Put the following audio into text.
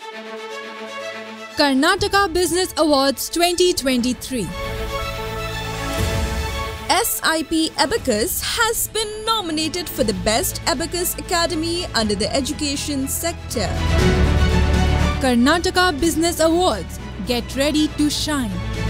Karnataka Business Awards 2023. SIP Abacus has been nominated for the Best Abacus Academy under the education sector. Karnataka Business Awards. Get ready to shine.